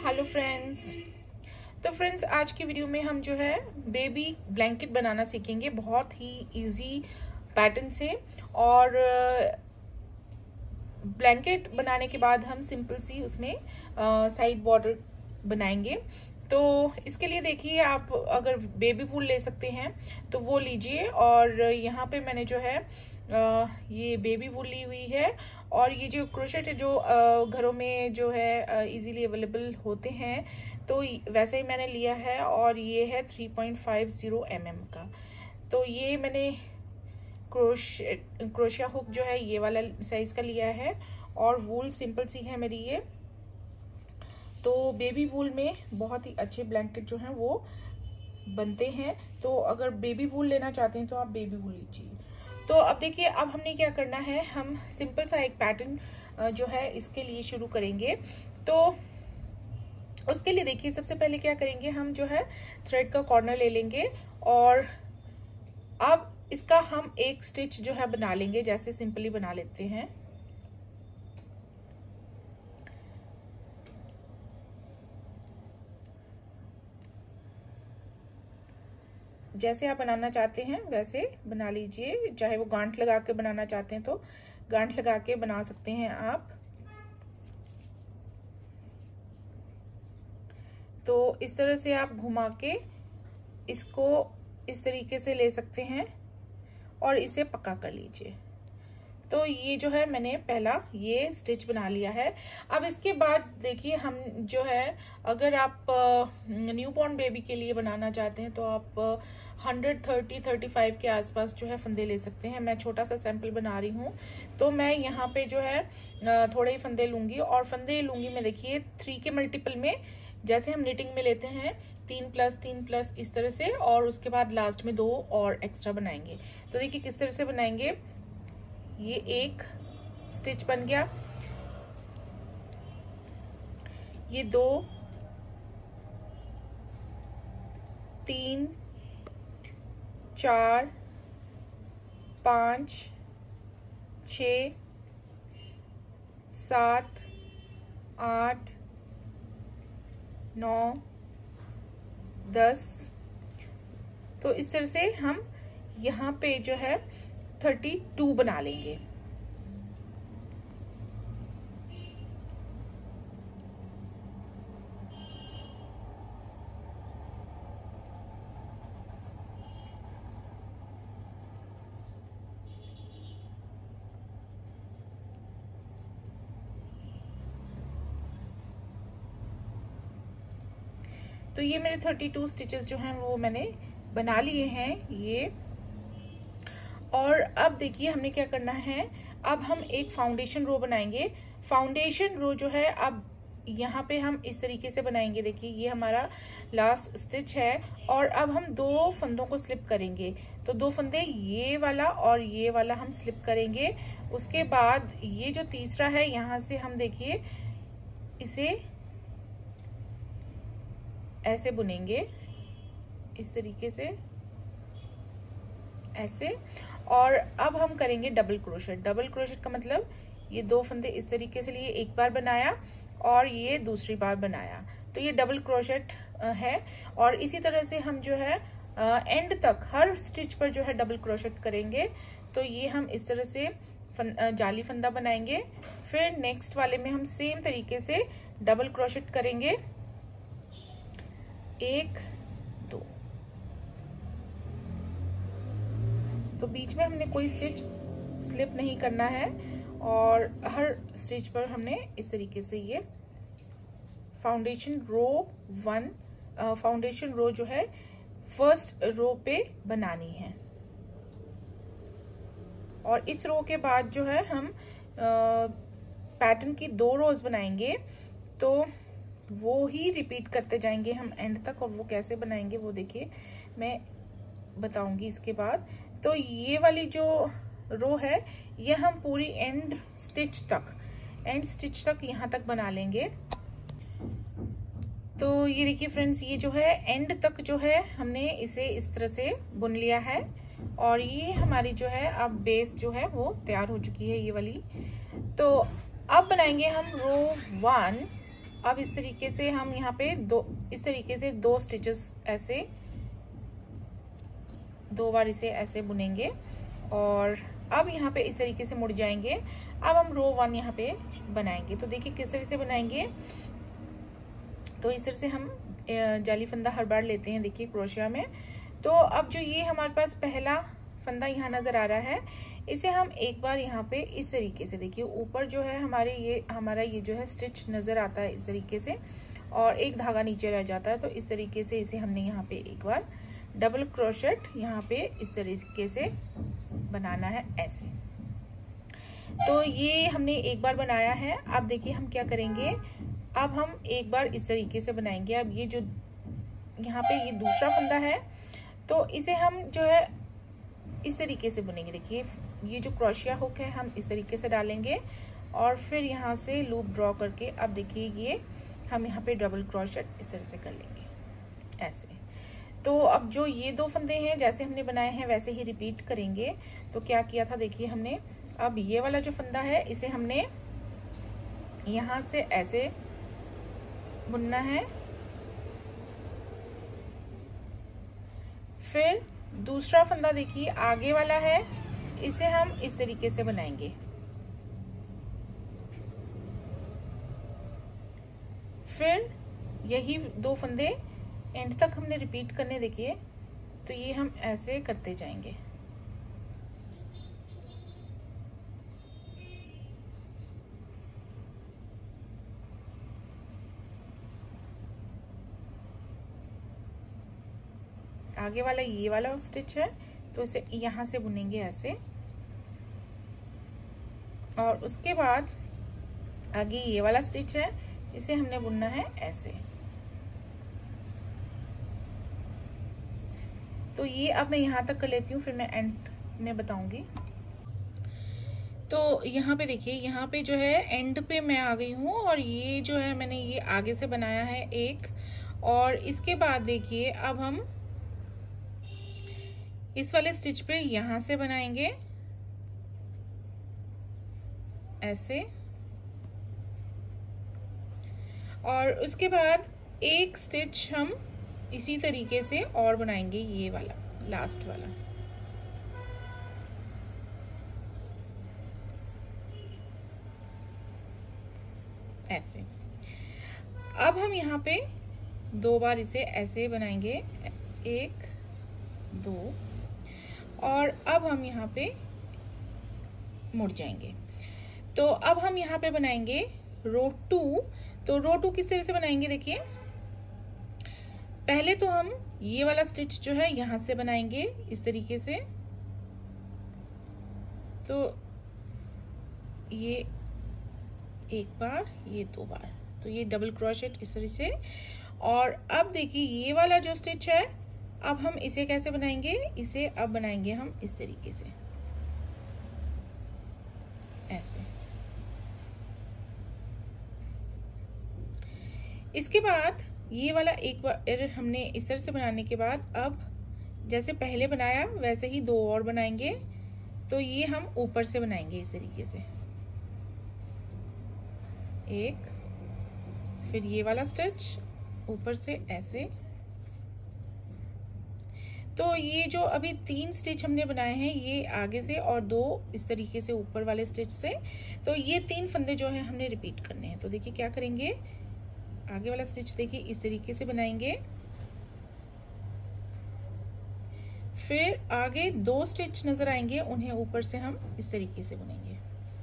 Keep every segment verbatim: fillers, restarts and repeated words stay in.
Hello friends. तो friends आज की वीडियो में हम जो है बेबी ब्लैंकेट बनाना सीखेंगे बहुत ही इजी पैटर्न से। और ब्लैंकेट बनाने के बाद हम सिंपल सी उसमें साइड बॉर्डर बनाएंगे। तो इसके लिए देखिए, आप अगर बेबी वूल ले सकते हैं तो वो लीजिए। और यहाँ पे मैंने जो है आ, ये बेबी वूल ली हुई है। और ये जो क्रोशेट जो घरों में जो है इजीली अवेलेबल होते हैं, तो वैसे ही मैंने लिया है। और ये है three point five zero M M का। तो ये मैंने क्रोशे क्रोशिया हुक जो है ये वाला साइज का लिया है। और वूल सिंपल सी है मेरी ये। तो बेबी वूल में बहुत ही अच्छे ब्लैंकेट जो हैं वो बनते हैं। तो अगर बेबी वूल लेना चाहते हैं तो आप बेबी वूल लीजिए। तो अब देखिए, अब हमने क्या करना है, हम सिंपल सा एक पैटर्न जो है इसके लिए शुरू करेंगे। तो उसके लिए देखिए, सबसे पहले क्या करेंगे, हम जो है थ्रेड का कॉर्नर ले लेंगे। और अब इसका हम एक स्टिच जो है बना लेंगे, जैसे सिंपली बना लेते हैं। जैसे आप बनाना चाहते हैं वैसे बना लीजिए। चाहे वो गांठ लगा के बनाना चाहते हैं तो गांठ लगा के बना सकते हैं आप। तो इस तरह से आप घुमा के इसको इस तरीके से ले सकते हैं और इसे पक्का कर लीजिए। तो ये जो है मैंने पहला ये स्टिच बना लिया है। अब इसके बाद देखिए, हम जो है अगर आप न्यू बॉर्न बेबी के लिए बनाना चाहते हैं तो आप हंड्रेड थर्टी थर्टी फाइव के आसपास जो है फंदे ले सकते हैं। मैं छोटा सा सैंपल बना रही हूँ, तो मैं यहाँ पे जो है थोड़े ही फंदे लूंगी। और फंदे लूंगी मैं देखिए थ्री के मल्टीपल में, जैसे हम निटिंग में लेते हैं तीन प्लस तीन प्लस इस तरह से। और उसके बाद लास्ट में दो और एक्स्ट्रा बनाएंगे। तो देखिए किस तरह से बनाएंगे। ये एक स्टिच बन गया, ये दो, तीन, चार, पांच, छ, सात, आठ, नौ, दस। तो इस तरह से हम यहाँ पे जो है थर्टी टू बना लेंगे। तो ये मेरे थर्टी टू स्टिचेस जो हैं वो मैंने बना लिए हैं ये। और अब देखिए हमने क्या करना है, अब हम एक फाउंडेशन रो बनाएंगे। फाउंडेशन रो जो है अब यहाँ पे हम इस तरीके से बनाएंगे। देखिए ये हमारा लास्ट स्टिच है। और अब हम दो फंदों को स्लिप करेंगे। तो दो फंदे ये वाला और ये वाला हम स्लिप करेंगे। उसके बाद ये जो तीसरा है यहाँ से हम देखिए इसे ऐसे बुनेंगे, इस तरीके से ऐसे। और अब हम करेंगे डबल क्रोशेट। डबल क्रोशेट का मतलब ये दो फंदे इस तरीके से लिए, एक बार बनाया और ये दूसरी बार बनाया, तो ये डबल क्रोशेट है। और इसी तरह से हम जो है एंड तक हर स्टिच पर जो है डबल क्रोशेट करेंगे। तो ये हम इस तरह से फन, जाली फंदा बनाएंगे। फिर नेक्स्ट वाले में हम सेम तरीके से डबल क्रोशेट करेंगे, एक दो। तो बीच में हमने कोई स्टिच स्लिप नहीं करना है। और हर स्टिच पर हमने इस तरीके से ये foundation row one foundation row जो है फर्स्ट रो पे बनानी है। और इस रो के बाद जो है हम पैटर्न की दो रोज बनाएंगे। तो वो ही रिपीट करते जाएंगे हम एंड तक। और वो कैसे बनाएंगे वो देखिए मैं बताऊंगी इसके बाद। तो ये वाली जो रो है ये हम पूरी एंड स्टिच तक एंड स्टिच तक यहाँ तक बना लेंगे। तो ये देखिए फ्रेंड्स, ये जो है एंड तक जो है हमने इसे इस तरह से बुन लिया है। और ये हमारी जो है अब बेस जो है वो तैयार हो चुकी है ये वाली। तो अब बनाएंगे हम रो वन अब इस तरीके से हम यहाँ पे दो इस तरीके से दो स्टिचेस ऐसे दो बार इसे ऐसे बुनेंगे और अब यहाँ पे इस तरीके से मुड़ जाएंगे। अब हम रो वन यहाँ पे बनाएंगे। तो देखिए किस तरह से बनाएंगे। तो इस तरह से हम जाली फंदा हर बार लेते हैं, देखिए क्रोशिया में। तो अब जो ये हमारे पास पहला फंदा यहाँ नजर आ रहा है, इसे हम एक बार यहाँ पे इस तरीके से, देखिए ऊपर जो है हमारे ये हमारा ये जो है स्टिच नजर आता है इस तरीके से, और एक धागा नीचे रह जाता है। तो इस तरीके से इसे हमने यहाँ पे एक बार डबल क्रोशेट यहाँ पे इस तरीके से बनाना है ऐसे। तो ये हमने एक बार बनाया है। अब देखिए हम क्या करेंगे, अब हम एक बार इस तरीके से बनाएंगे। अब ये जो यहाँ पे ये दूसरा फंदा है, तो इसे हम जो है इस तरीके से बुनेंगे। देखिए ये जो क्रोशिया हुक है हम इस तरीके से डालेंगे और फिर यहाँ से लूप ड्रॉ करके, अब देखिए ये हम यहाँ पे डबल क्रोशेट इस तरह से कर लेंगे ऐसे। तो अब जो ये दो फंदे हैं जैसे हमने बनाए हैं वैसे ही रिपीट करेंगे। तो क्या किया था देखिए हमने, अब ये वाला जो फंदा है इसे हमने यहाँ से ऐसे बुनना है, फिर दूसरा फंदा देखिए आगे वाला है, इसे हम इस तरीके से बनाएंगे। फिर यही दो फंदे एंड तक हमने रिपीट करने, देखिए तो ये हम ऐसे करते जाएंगे। आगे वाला ये वाला स्टिच है तो इसे यहां से बुनेंगे ऐसे, और उसके बाद आगे ये वाला स्टिच है इसे हमने बुनना है ऐसे। तो ये अब मैं यहाँ तक कर लेती हूँ, फिर मैं एंड में बताऊंगी। तो यहाँ पे देखिए, यहाँ पे जो है एंड पे मैं आ गई हूँ और ये जो है मैंने ये आगे से बनाया है एक, और इसके बाद देखिए अब हम इस वाले स्टिच पे यहाँ से बनाएंगे ऐसे, और उसके बाद एक स्टिच हम इसी तरीके से और बनाएंगे, ये वाला लास्ट वाला। ऐसे अब हम यहाँ पे दो बार इसे ऐसे बनाएंगे, एक दो, और अब हम यहाँ पे मुड़ जाएंगे। तो अब हम यहाँ पे बनाएंगे रो टू। तो रो टू किस तरह से बनाएंगे देखिए, पहले तो हम ये वाला स्टिच जो है यहां से बनाएंगे इस तरीके से। तो ये एक बार, ये दो बार, तो ये डबल क्रोशेट इस तरह से। और अब देखिए ये वाला जो स्टिच है, अब हम इसे कैसे बनाएंगे, इसे अब बनाएंगे हम इस तरीके से ऐसे। इसके बाद ये वाला एक बार हमने इस तरह से बनाने के बाद अब जैसे पहले बनाया वैसे ही दो और बनाएंगे। तो ये हम ऊपर से बनाएंगे इस तरीके से, एक, फिर ये वाला स्टिच ऊपर से ऐसे। तो ये जो अभी तीन स्टिच हमने बनाए हैं, ये आगे से और दो इस तरीके से ऊपर वाले स्टिच से। तो ये तीन फंदे जो है हमने रिपीट करने हैं। तो देखिए क्या करेंगे, आगे वाला स्टिच देखिए इस तरीके से बनाएंगे, फिर आगे दो स्टिच नजर आएंगे, उन्हें ऊपर से हम इस तरीके से बुनेंगे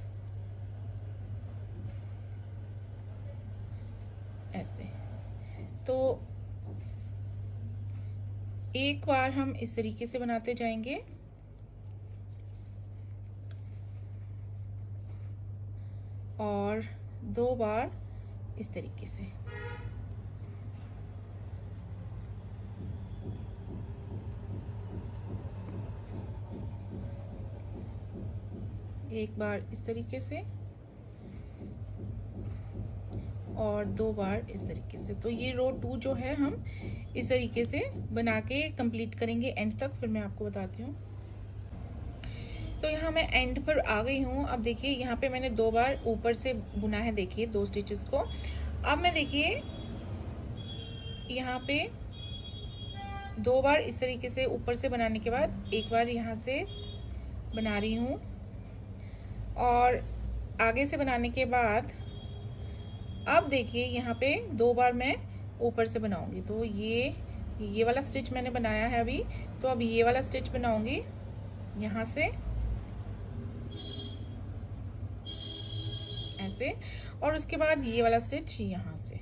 ऐसे। तो एक बार हम इस तरीके से बनाते जाएंगे, और दो बार इस तरीके से। एक बार इस तरीके से और दो बार इस तरीके से। तो ये रो टू जो है हम इस तरीके से बना के कंप्लीट करेंगे एंड तक, फिर मैं आपको बताती हूँ। तो यहाँ मैं एंड पर आ गई हूँ। अब देखिए यहाँ पे मैंने दो बार ऊपर से बुना है, देखिए दो स्टिचेस को। अब मैं देखिए यहाँ पे दो बार इस तरीके से ऊपर से बनाने के बाद एक बार यहाँ से बना रही हूँ, और आगे से बनाने के बाद अब देखिए यहाँ पे दो बार मैं ऊपर से बनाऊंगी। तो ये ये वाला स्टिच मैंने बनाया है अभी, तो अब ये वाला स्टिच बनाऊंगी यहाँ से ऐसे, और उसके बाद ये वाला स्टिच यहाँ से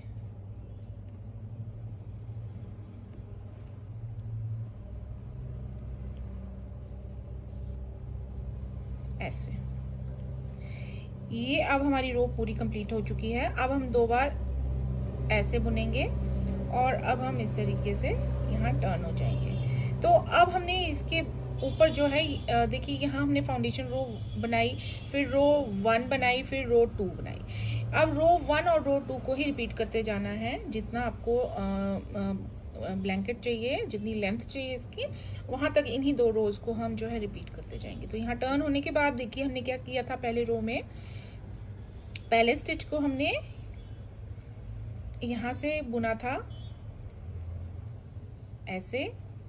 ऐसे। ये अब हमारी रो पूरी कंप्लीट हो चुकी है। अब हम दो बार ऐसे बुनेंगे और अब हम इस तरीके से यहाँ टर्न हो जाएंगे। तो अब हमने इसके ऊपर जो है देखिए यहाँ हमने फाउंडेशन रो बनाई, फिर रो वन बनाई, फिर रो टू बनाई। अब रो वन और रो टू को ही रिपीट करते जाना है। जितना आपको ब्लैंकेट चाहिए, जितनी लेंथ चाहिए इसकी, वहां तक इन्हीं दो रोज को हम जो है रिपीट करते जाएंगे। तो यहाँ टर्न होने के बाद देखिए हमने क्या किया था, पहले रो में पहले स्टिच को हमने यहाँ से बुना था ऐसे,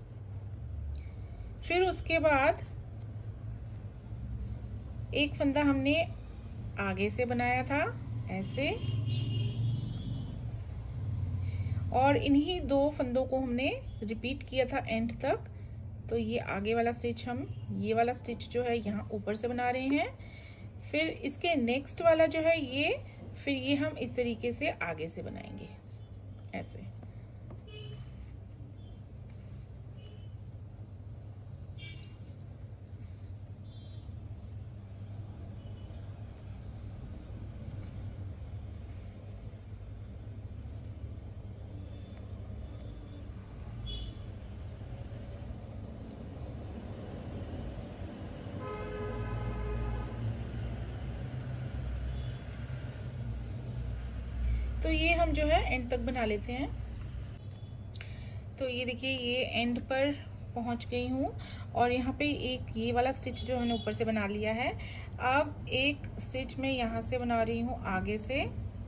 फिर उसके बाद एक फंदा हमने आगे से बनाया था ऐसे, और इन्हीं दो फंदों को हमने रिपीट किया था एंड तक। तो ये आगे वाला स्टिच हम ये वाला स्टिच जो है यहाँ ऊपर से बना रहे हैं, फिर इसके नेक्स्ट वाला जो है ये, फिर ये हम इस तरीके से आगे से बनाएंगे ऐसे। तो ये हम जो है एंड तक बना लेते हैं। तो ये देखिए ये एंड पर पहुंच गई हूँ, और यहाँ पे एक ये वाला स्टिच जो मैंने ऊपर से बना लिया है। अब एक स्टिच मैं यहाँ से बना रही हूँ आगे से,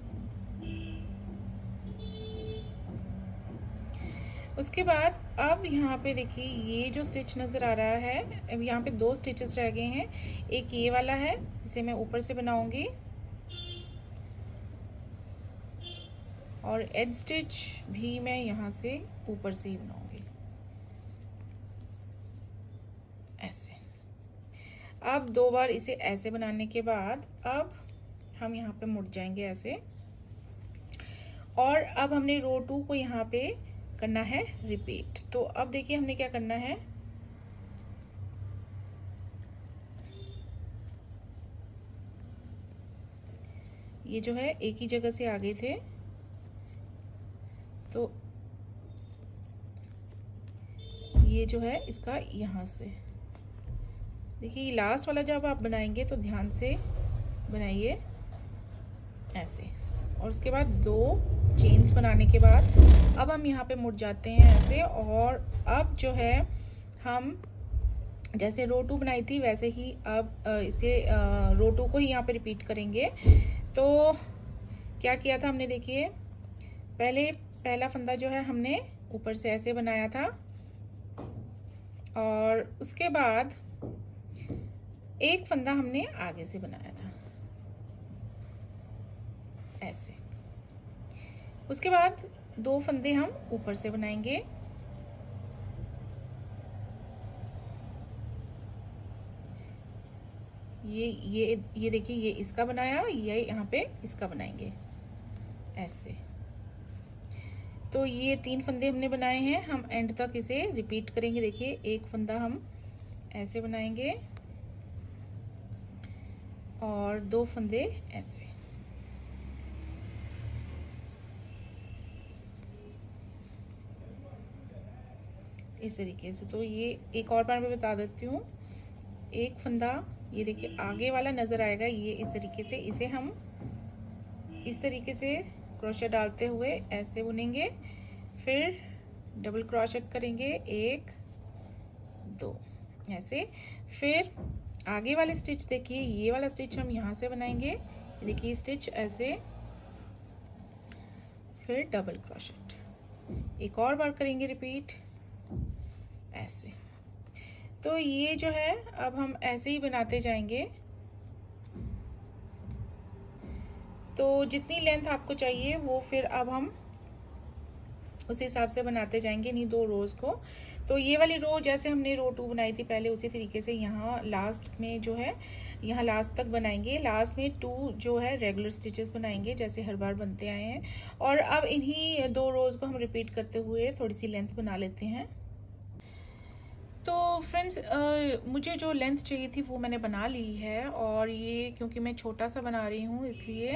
उसके बाद अब यहाँ पे देखिए ये जो स्टिच नजर आ रहा है, अब यहाँ पे दो स्टिचेस रह गए हैं। एक ये वाला है, इसे मैं ऊपर से बनाऊंगी, और एज स्टिच भी मैं यहाँ से ऊपर से ही बनाऊंगी ऐसे। अब दो बार इसे ऐसे बनाने के बाद अब हम यहाँ पे मुड़ जाएंगे ऐसे, और अब हमने रो टू को यहाँ पे करना है रिपीट। तो अब देखिए हमने क्या करना है, ये जो है एक ही जगह से आगे थे, तो ये जो है इसका यहाँ से देखिए, ये लास्ट वाला जब आप बनाएंगे तो ध्यान से बनाइए ऐसे, और उसके बाद दो चेन्स बनाने के बाद अब हम यहाँ पे मुड़ जाते हैं ऐसे। और अब जो है हम जैसे रो टू बनाई थी वैसे ही अब इसे रो टू को ही यहाँ पे रिपीट करेंगे। तो क्या किया था हमने, देखिए पहले पहला फंदा जो है हमने ऊपर से ऐसे बनाया था, और उसके बाद एक फंदा हमने आगे से बनाया था ऐसे। उसके बाद दो फंदे हम ऊपर से बनाएंगे, ये ये ये देखिए ये इसका बनाया, ये यहाँ पे इसका बनाएंगे ऐसे। तो ये तीन फंदे हमने बनाए हैं, हम एंड तक इसे रिपीट करेंगे। देखिए एक फंदा हम ऐसे बनाएंगे और दो फंदे ऐसे, इस तरीके से। तो ये एक और बार मैं बता देती हूँ, एक फंदा ये देखिए आगे वाला नजर आएगा, ये इस तरीके से, इसे हम इस तरीके से क्रोशेट डालते हुए ऐसे बुनेंगे, फिर डबल क्रोशेट करेंगे, एक दो ऐसे। फिर आगे वाले स्टिच देखिए, ये वाला स्टिच हम यहाँ से बनाएंगे, देखिए स्टिच ऐसे, फिर डबल क्रोशेट, एक और बार करेंगे रिपीट ऐसे। तो ये जो है अब हम ऐसे ही बनाते जाएंगे। तो जितनी लेंथ आपको चाहिए वो फिर अब हम उस हिसाब से बनाते जाएंगे इन्हीं दो रोज को। तो ये वाली रो जैसे हमने रो टू बनाई थी पहले, उसी तरीके से यहाँ लास्ट में जो है यहाँ लास्ट तक बनाएंगे। लास्ट में टू जो है रेगुलर स्टिचेस बनाएंगे जैसे हर बार बनते आए हैं। और अब इन्हीं दो रोज को हम रिपीट करते हुए थोड़ी सी लेंथ बना लेते हैं। तो फ्रेंड्स मुझे जो लेंथ चाहिए थी वो मैंने बना ली है, और ये क्योंकि मैं छोटा सा बना रही हूँ इसलिए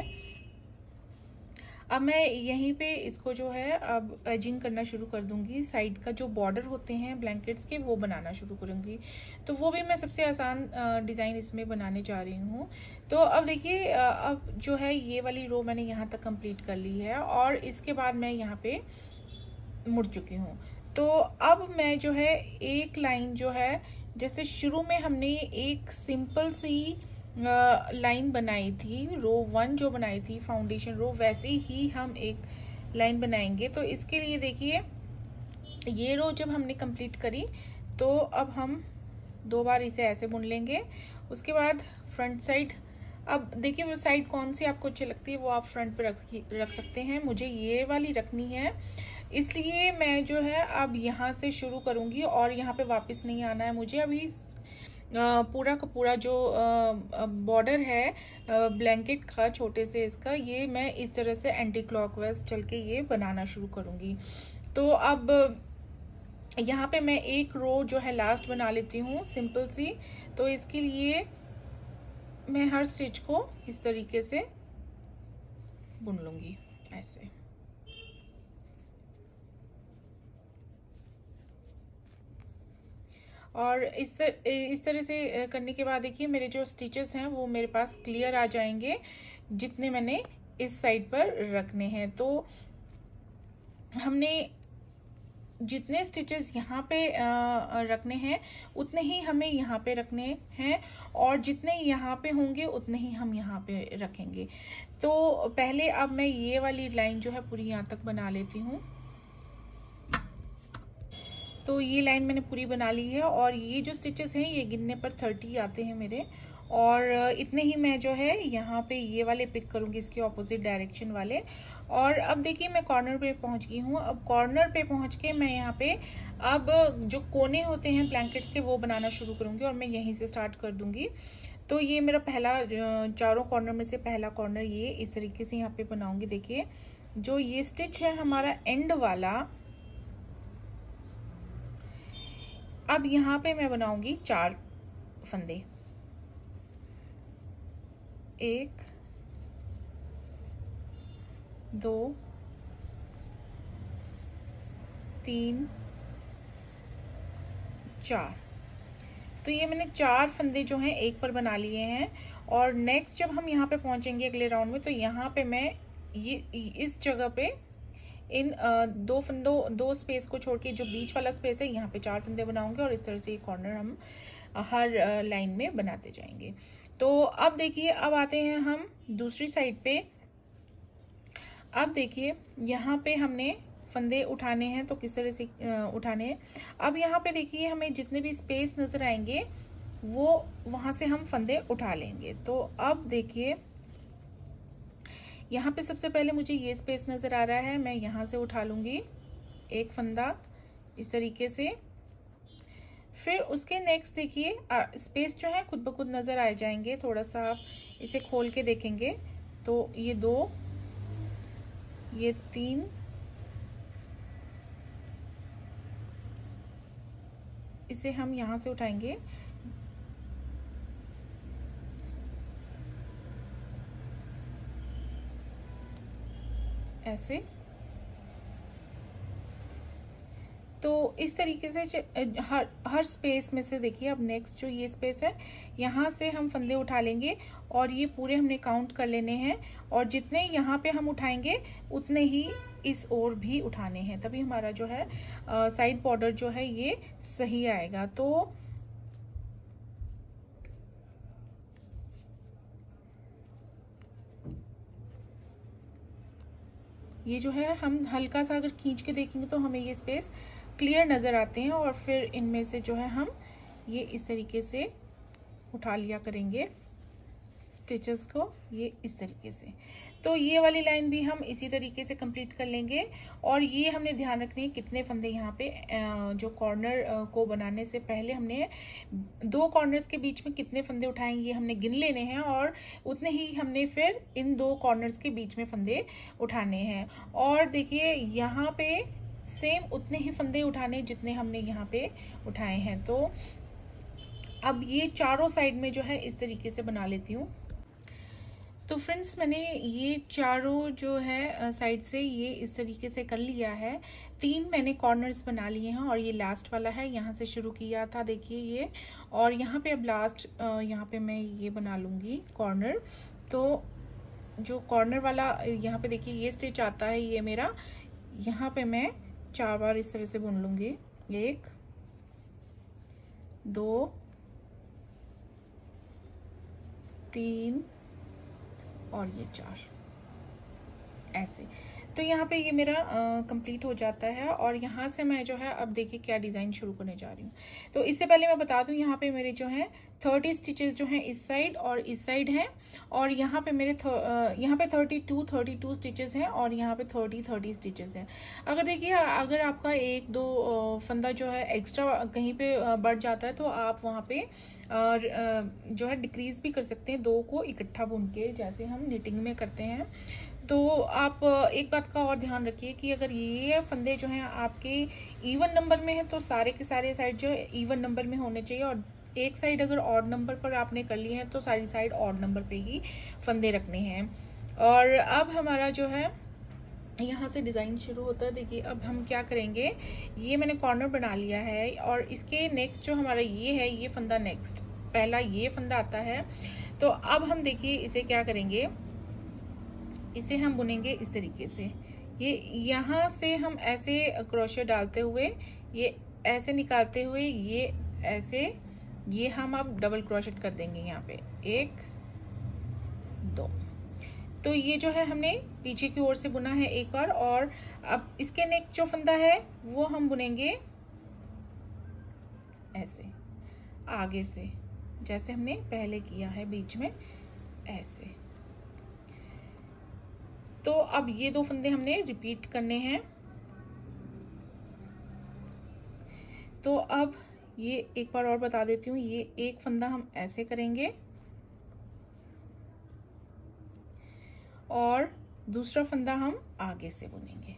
अब मैं यहीं पे इसको जो है अब एजिंग करना शुरू कर दूंगी। साइड का जो बॉर्डर होते हैं ब्लैंकेट्स के वो बनाना शुरू करूंगी। तो वो भी मैं सबसे आसान डिजाइन इसमें बनाने जा रही हूँ। तो अब देखिए अब जो है ये वाली रो मैंने यहाँ तक कंप्लीट कर ली है और इसके बाद मैं यहाँ पे मुड़ चुकी हूँ। तो अब मैं जो है एक लाइन जो है जैसे शुरू में हमने एक सिंपल सी लाइन बनाई थी, रो वन जो बनाई थी फाउंडेशन रो, वैसे ही हम एक लाइन बनाएंगे। तो इसके लिए देखिए ये रो जब हमने कंप्लीट करी तो अब हम दो बार इसे ऐसे बुन लेंगे। उसके बाद फ्रंट साइड, अब देखिए वो साइड कौन सी आपको अच्छी लगती है वो आप फ्रंट पे रख रख सकते हैं। मुझे ये वाली रखनी है इसलिए मैं जो है अब यहाँ से शुरू करूंगी और यहाँ पे वापस नहीं आना है मुझे। अभी पूरा का पूरा जो बॉर्डर है ब्लैंकेट का छोटे से इसका, ये मैं इस तरह से एंटी क्लॉकवाइज चल के ये बनाना शुरू करूंगी। तो अब यहाँ पे मैं एक रो जो है लास्ट बना लेती हूँ सिंपल सी। तो इसके लिए मैं हर स्टिच को इस तरीके से बुन लूंगी ऐसे। और इस तर, इस तरह से करने के बाद देखिए मेरे जो स्टिचेस हैं वो मेरे पास क्लियर आ जाएंगे जितने मैंने इस साइड पर रखने हैं। तो हमने जितने स्टिचेस यहाँ पे रखने हैं उतने ही हमें यहाँ पे रखने हैं और जितने यहाँ पे होंगे उतने ही हम यहाँ पे रखेंगे। तो पहले अब मैं ये वाली लाइन जो है पूरी यहाँ तक बना लेती हूँ। तो ये लाइन मैंने पूरी बना ली है और ये जो स्टिचेस हैं ये गिनने पर थर्टी आते हैं मेरे, और इतने ही मैं जो है यहाँ पे ये वाले पिक करूंगी इसके ऑपोजिट डायरेक्शन वाले। और अब देखिए मैं कॉर्नर पे पहुंच गई हूँ। अब कॉर्नर पे पहुंच के मैं यहाँ पे अब जो कोने होते हैं ब्लैंकेट्स के वो बनाना शुरू करूंगी और मैं यहीं से स्टार्ट कर दूंगी। तो ये मेरा पहला चारों कॉर्नर में से पहला कॉर्नर ये इस तरीके से यहाँ पे बनाऊंगी। देखिए जो ये स्टिच है हमारा एंड वाला, अब यहाँ पे मैं बनाऊंगी चार फंदे, एक दो तीन चार। तो ये मैंने चार फंदे जो हैं एक पर बना लिए हैं। और नेक्स्ट जब हम यहाँ पे पहुंचेंगे अगले राउंड में तो यहाँ पे मैं ये इस जगह पे इन दो फंदों दो स्पेस को छोड़ के जो बीच वाला स्पेस है यहाँ पे चार फंदे बनाऊंगे और इस तरह से ये कॉर्नर हम हर लाइन में बनाते जाएंगे। तो अब देखिए अब आते हैं हम दूसरी साइड पे। अब देखिए यहाँ पे हमने फंदे उठाने हैं तो किस तरह से उठाने हैं। अब यहाँ पे देखिए हमें जितने भी स्पेस नजर आएंगे वो वहां से हम फंदे उठा लेंगे। तो अब देखिए यहाँ पे सबसे पहले मुझे ये स्पेस नजर आ रहा है, मैं यहाँ से उठा लूंगी एक फंदा इस तरीके से। फिर उसके नेक्स्ट देखिए स्पेस जो है खुद ब खुद नजर आ जाएंगे। थोड़ा सा आप इसे खोल के देखेंगे तो ये दो, ये तीन, इसे हम यहाँ से उठाएंगे ऐसे। तो इस तरीके से हर हर स्पेस में से देखिए अब नेक्स्ट जो ये स्पेस है यहाँ से हम फंदे उठा लेंगे और ये पूरे हमने काउंट कर लेने हैं और जितने यहाँ पे हम उठाएंगे उतने ही इस ओर भी उठाने हैं, तभी हमारा जो है साइड बॉर्डर जो है ये सही आएगा। तो ये जो है हम हल्का सा अगर खींच के देखेंगे तो हमें ये स्पेस क्लियर नज़र आते हैं, और फिर इनमें से जो है हम ये इस तरीके से उठा लिया करेंगे स्टिचेस को, ये इस तरीके से। तो ये वाली लाइन भी हम इसी तरीके से कंप्लीट कर लेंगे। और ये हमने ध्यान रखने हैं कितने फंदे यहाँ पे जो कॉर्नर को बनाने से पहले हमने दो कॉर्नर्स के बीच में कितने फंदे उठाएंगे ये हमने गिन लेने हैं, और उतने ही हमने फिर इन दो कॉर्नर्स के बीच में फंदे उठाने हैं। और देखिए यहाँ पे सेम उतने ही फंदे उठाने जितने हमने यहाँ पे उठाए हैं। तो अब ये चारों साइड में जो है इस तरीके से बना लेती हूँ। तो फ्रेंड्स मैंने ये चारों जो है साइड से ये इस तरीके से कर लिया है। तीन मैंने कॉर्नर्स बना लिए हैं और ये लास्ट वाला है, यहाँ से शुरू किया था देखिए ये, और यहाँ पे अब लास्ट यहाँ पे मैं ये बना लूँगी कॉर्नर। तो जो कॉर्नर वाला यहाँ पे देखिए ये स्टिच आता है ये मेरा, यहाँ पे मैं चार बार इस तरह से बुन लूँगी, एक दो तीन और ये चार, ऐसे। तो यहाँ पे ये मेरा कंप्लीट हो जाता है। और यहाँ से मैं जो है अब देखिए क्या डिज़ाइन शुरू करने जा रही हूँ। तो इससे पहले मैं बता दूँ यहाँ पे मेरे जो है थर्टी स्टिचेस जो हैं इस साइड और इस साइड हैं, और यहाँ पे मेरे यहाँ पे thirty two thirty two stitches हैं और यहाँ पे थर्टी थर्टी स्टिचेस हैं। अगर देखिए अगर आपका एक दो फंदा जो है एक्स्ट्रा कहीं पे बढ़ जाता है तो आप वहाँ पे जो है डिक्रीज भी कर सकते हैं, दो को इकट्ठा बुन के, जैसे हम निटिंग में करते हैं। तो आप एक बात का और ध्यान रखिए कि अगर ये फंदे जो हैं आपके इवन नंबर में हैं तो सारे के सारे साइड जो है इवन नंबर में होने चाहिए, और एक साइड अगर ऑड नंबर पर आपने कर लिए हैं तो सारी साइड ऑड नंबर पे ही फंदे रखने हैं। और अब हमारा जो है यहाँ से डिज़ाइन शुरू होता है। देखिए अब हम क्या करेंगे, ये मैंने कॉर्नर बना लिया है और इसके नेक्स्ट जो हमारा ये है ये फंदा नेक्स्ट पहला ये फंदा आता है। तो अब हम देखिए इसे क्या करेंगे, इसे हम बुनेंगे इस तरीके से। ये यहाँ से हम ऐसे क्रोशे डालते हुए ये ऐसे निकालते हुए ये ऐसे, ये हम अब डबल क्रोशेट कर देंगे यहाँ पे, एक दो। तो ये जो है हमने पीछे की ओर से बुना है एक बार, और अब इसके नेक्स्ट जो फंदा है वो हम बुनेंगे ऐसे आगे से, जैसे हमने पहले किया है बीच में ऐसे। तो अब ये दो फंदे हमने रिपीट करने हैं। तो अब ये एक बार और बता देती हूँ, ये एक फंदा हम ऐसे करेंगे और दूसरा फंदा हम आगे से बुनेंगे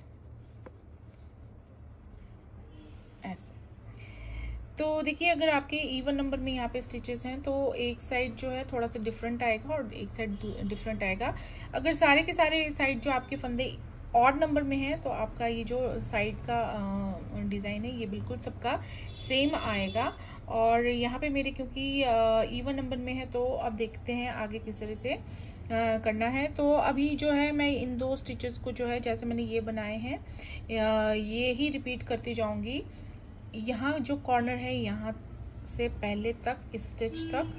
ऐसे। तो देखिए अगर आपके इवन नंबर में यहाँ पे स्टिचेस हैं तो एक साइड जो है थोड़ा सा डिफरेंट आएगा और एक साइड डिफरेंट आएगा। अगर सारे के सारे साइड जो आपके फंदे ऑड नंबर में हैं तो आपका ये जो साइड का डिज़ाइन है ये बिल्कुल सबका सेम आएगा। और यहाँ पे मेरे क्योंकि इवन नंबर में है तो अब देखते हैं आगे किस तरह से आ, करना है। तो अभी जो है मैं इन दो स्टिचेस को जो है जैसे मैंने ये बनाए हैं ये ही रिपीट करती जाऊंगी। यहाँ जो कॉर्नर है यहाँ से पहले तक इस स्टिच तक।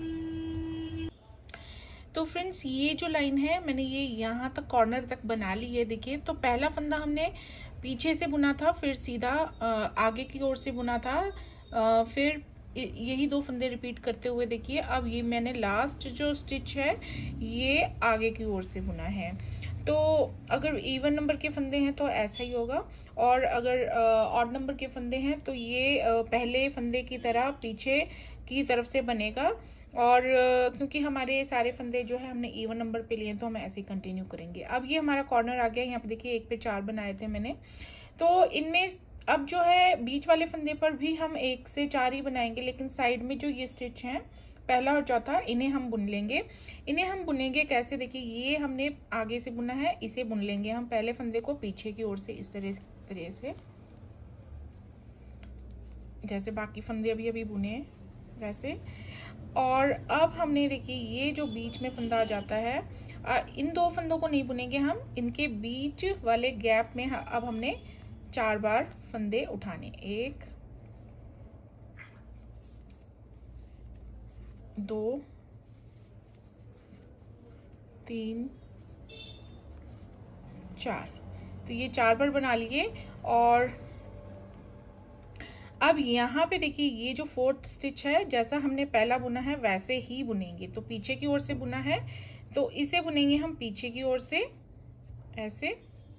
तो फ्रेंड्स ये जो लाइन है मैंने ये यहाँ तक कॉर्नर तक बना ली है। देखिए तो पहला फंदा हमने पीछे से बुना था, फिर सीधा आगे की ओर से बुना था, फिर यही दो फंदे रिपीट करते हुए देखिए अब ये मैंने लास्ट जो स्टिच है ये आगे की ओर से बुना है। तो अगर इवन नंबर के फंदे हैं तो ऐसा ही होगा, और अगर ऑड नंबर के फंदे हैं तो ये पहले फंदे की तरह पीछे की तरफ से बनेगा। और क्योंकि हमारे सारे फंदे जो है हमने इवन नंबर पे लिए तो हम ऐसे ही कंटिन्यू करेंगे। अब ये हमारा कॉर्नर आ गया, यहाँ पे देखिए एक पे चार बनाए थे मैंने। तो इनमें अब जो है बीच वाले फंदे पर भी हम एक से चार ही बनाएंगे, लेकिन साइड में जो ये स्टिच हैं पहला और चौथा इन्हें हम बुन लेंगे। इन्हें हम बुनेंगे कैसे, देखिए ये हमने आगे से बुना है, इसे बुन लेंगे हम पहले फंदे को पीछे की ओर से इस तरह तरह से, जैसे बाकी फंदे अभी अभी बुने हैं वैसे। और अब हमने देखिए ये जो बीच में फंदा आ जाता है, इन दो फंदों को नहीं बुनेंगे हम, इनके बीच वाले गैप में अब हमने चार बार फंदे उठाने, एक दो तीन चार। तो ये चार बार बना लिए। और अब यहाँ पे देखिए ये जो फोर्थ स्टिच है जैसा हमने पहला बुना है वैसे ही बुनेंगे। तो पीछे की ओर से बुना है तो इसे बुनेंगे हम पीछे की ओर से ऐसे,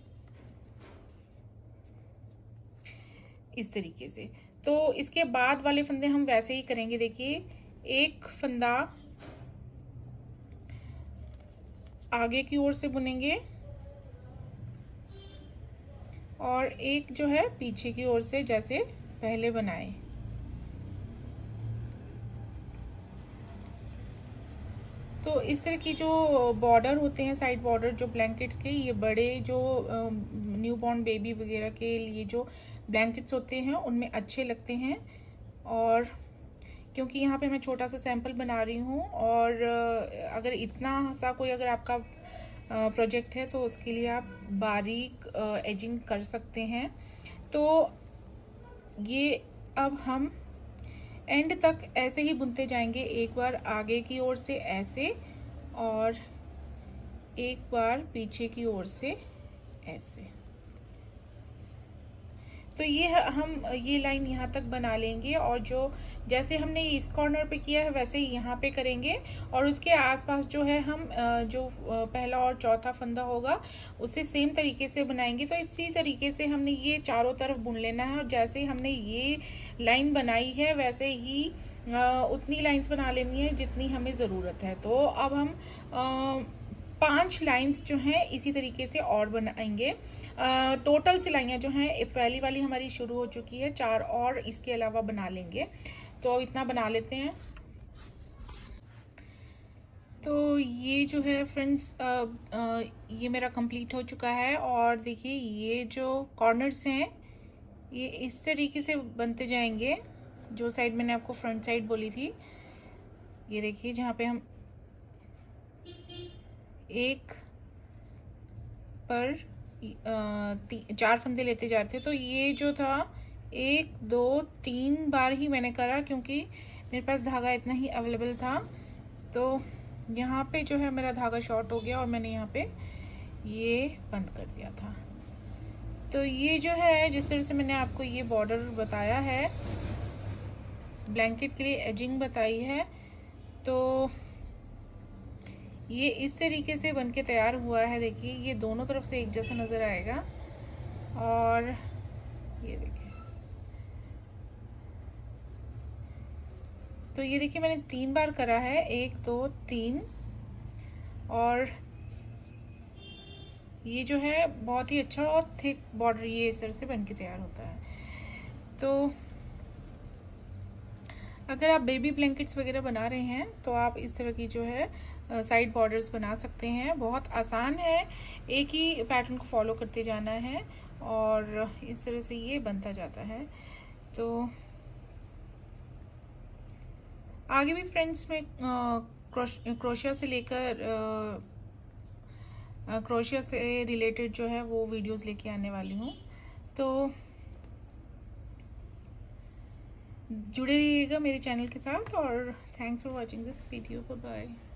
इस तरीके से। तो इसके बाद वाले फंदे हम वैसे ही करेंगे। देखिए एक फंदा आगे की ओर से बुनेंगे और एक जो है पीछे की ओर से जैसे पहले बनाए। तो इस तरह की जो बॉर्डर होते हैं, साइड बॉर्डर जो ब्लैंकेट्स के, ये बड़े जो न्यू बॉर्न बेबी वगैरह के लिए जो ब्लैंकेट्स होते हैं उनमें अच्छे लगते हैं। और क्योंकि यहाँ पे मैं छोटा सा सैंपल बना रही हूँ और अगर इतना सा कोई अगर आपका प्रोजेक्ट है तो उसके लिए आप बारीक एजिंग कर सकते हैं। तो ये अब हम एंड तक ऐसे ही बुनते जाएंगे, एक बार आगे की ओर से ऐसे और एक बार पीछे की ओर से ऐसे। तो ये हम ये लाइन यहाँ तक बना लेंगे और जो जैसे हमने इस कॉर्नर पे किया है वैसे ही यहाँ पे करेंगे। और उसके आसपास जो है हम जो पहला और चौथा फंदा होगा उसे सेम तरीके से बनाएंगे। तो इसी तरीके से हमने ये चारों तरफ बुन लेना है और जैसे हमने ये लाइन बनाई है वैसे ही उतनी लाइंस बना लेनी है जितनी हमें ज़रूरत है। तो अब हम पांच लाइंस जो हैं इसी तरीके से और बनाएंगे। टोटल सिलाइयाँ जो हैं पहली वाली हमारी शुरू हो चुकी है, चार और इसके अलावा बना लेंगे। तो इतना बना लेते हैं। तो ये जो है फ्रेंड्स ये मेरा कंप्लीट हो चुका है। और देखिए ये जो कॉर्नर्स हैं ये इस तरीके से बनते जाएंगे। जो साइड मैंने आपको फ्रंट साइड बोली थी, ये देखिए जहाँ पे हम एक पर चार फंदे लेते जाते हैं। तो ये जो था एक दो तीन बार ही मैंने करा क्योंकि मेरे पास धागा इतना ही अवेलेबल था। तो यहाँ पे जो है मेरा धागा शॉर्ट हो गया और मैंने यहाँ पे ये बंद कर दिया था। तो ये जो है जिस तरह से मैंने आपको ये बॉर्डर बताया है, ब्लैंकेट के लिए एजिंग बताई है, तो ये इस तरीके से बनके तैयार हुआ है। देखिए ये दोनों तरफ से एक जैसा नजर आएगा। और ये देखिए, तो ये देखिए मैंने तीन बार करा है, एक दो तीन। और ये जो है बहुत ही अच्छा और थिक बॉर्डर ये इस तरह से बनके तैयार होता है। तो अगर आप बेबी ब्लैंकेट्स वगैरह बना रहे हैं तो आप इस तरह की जो है साइड बॉर्डर्स बना सकते हैं। बहुत आसान है, एक ही पैटर्न को फॉलो करते जाना है और इस तरह से ये बनता जाता है। तो आगे भी फ्रेंड्स में क्रोशिया से लेकर क्रोशिया से रिलेटेड जो है वो वीडियोस लेके आने वाली हूँ। तो जुड़े रहिएगा मेरे चैनल के साथ और thanks for watching this video. Bye bye.